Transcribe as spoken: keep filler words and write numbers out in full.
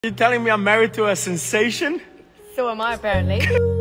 You're telling me I'm married to a sensation? So am I, apparently.